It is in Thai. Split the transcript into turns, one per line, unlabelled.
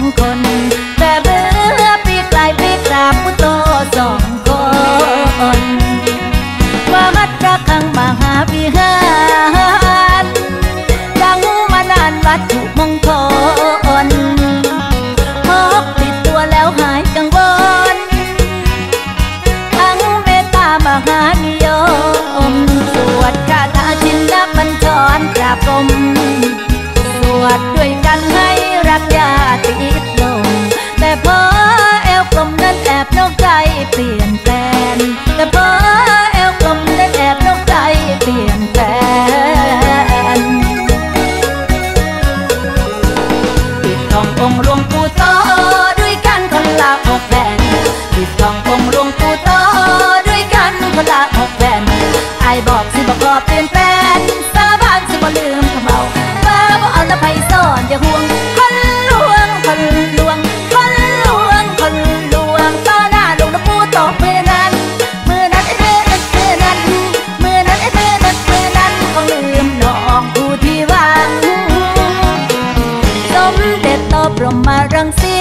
คนแต่เมื่อปีกลายปีกราบพุทโธสองคนว่ามัดรักขังมหาวิหารดังมานานวัตถุมงคลพกติดตัวแล้วหายกังวลทั้งเมตตามหานิยมสวดคาถาชินบัญชรกราบกรมสวดด้วยกันให้รักญาติลงแต่พอเอวกลมนั้นแอบนอกใจเปลี่ยนแปลงแต่พอเอวกลมนั้นแอบนอกใจเปลี่ยนแปลงปิดทององค์หลวงปู่โตด้วยกันคนละ6 แผ่นปิดทององค์หลวงปู่โตด้วยกันคนละ6 แผ่นไอบอกสิบอกเปลี่ยนแปลงสาบานสิบ่ลืมคำเอาว่าบ่เอาแต่ไผซ่อนอย่าห่วงคนลวงคนลวงคนลวงคนลวงต่อหน้าหลวงปู่โตเมื่อนั้นเมื่อนั้นเมื่อนั้นเมื่อนั้นเมื่อนั้นเมื่อนั้นเมื่อนั้นคงลืมน้องผู้ที่หวังสมเด็จโตพรหมรังสี